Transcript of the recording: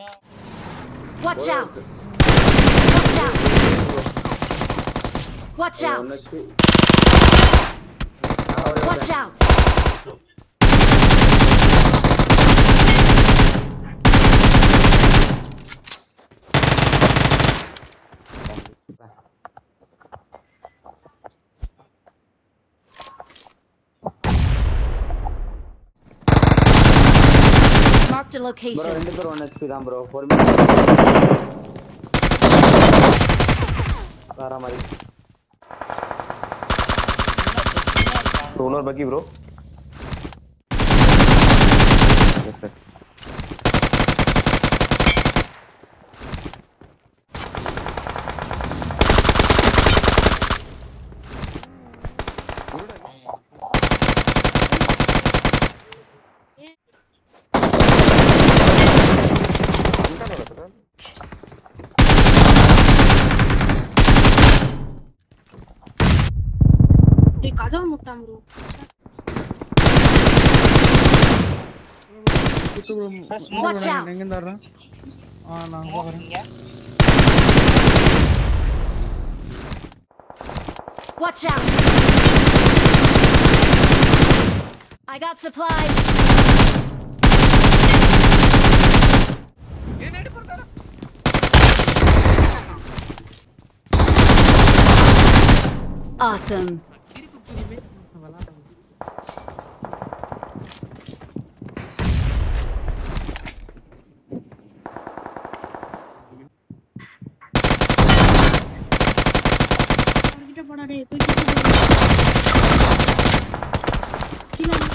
Watch out! Watch out! Watch out! Marked a location. Bro, 1 HP தான் bro. 4 தாரா மாதிரி. Bro, இன்னொரு பக்கி bro. Yes sir. கதவு முட்டாம் bro. Watch out! எங்க இருந்தாரா? நான் போறேன். Watch out! I got supplies. Awesome. படாடே போய்